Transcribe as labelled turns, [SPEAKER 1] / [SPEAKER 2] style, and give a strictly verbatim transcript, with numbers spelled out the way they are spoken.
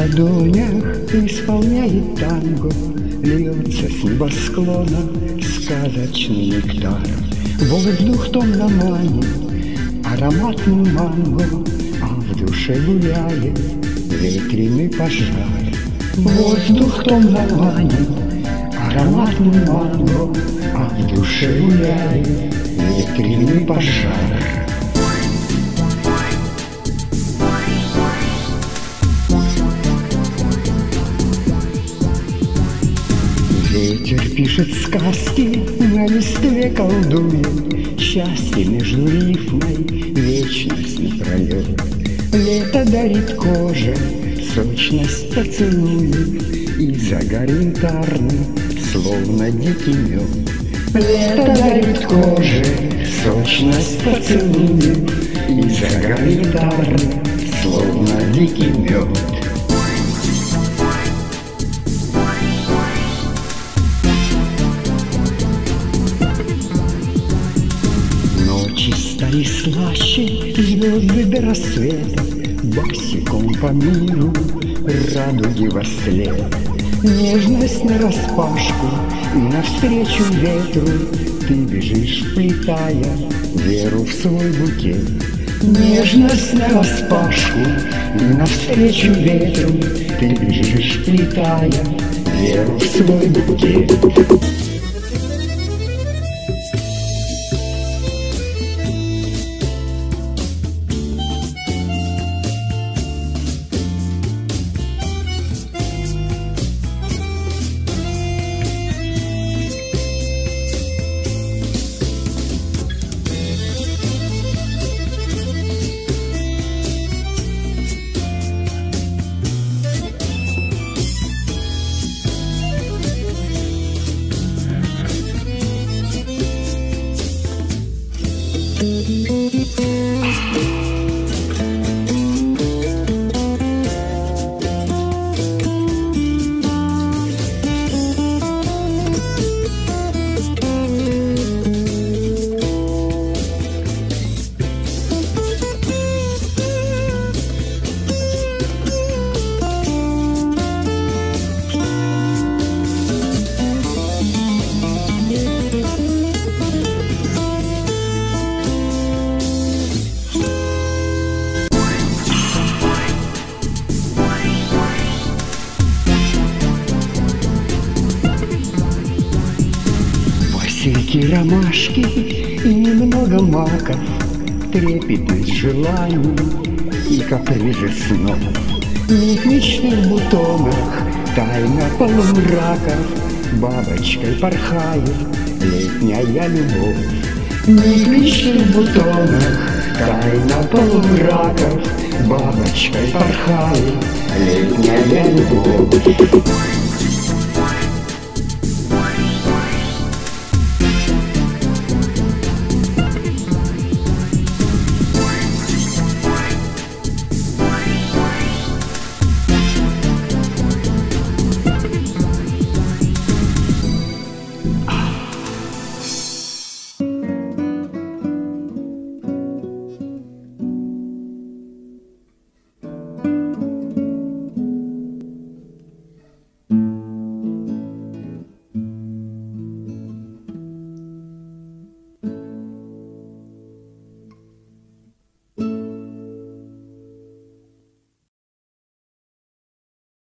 [SPEAKER 1] ладонях исполняет танго, льется с небосклона сказочный нектар. Воздух томно манит ароматный манго, а в душе гуляет ветреный пожар. Воздух томно манит ароматный манго, а в душе гуляет ветреный пожар. Ветер пишет сказки, на листве колдует, счастье между рифмой вечность не пройдет. Лето дарит коже сочность поцелует, и загар янтарный, словно дикий мед. Лето дарит коже сочность поцелует, и загар янтарный, словно дикий мед. И слаще звезды до рассвета, босиком по миру радуги во след. Нежность нараспашку, и навстречу ветру ты бежишь, вплетая веру в свой букет. Нежность нараспашку, и навстречу ветру ты бежишь, вплетая веру в свой букет. Босики ромашки и немного маков, трепетность желаний и капризы снов. Миг мечты в бутонах, тайна полумраков, бабочкой порхает летняя любовь. Миг мечты в бутонах, тайна полумраков, бабочкой порхает летняя любовь.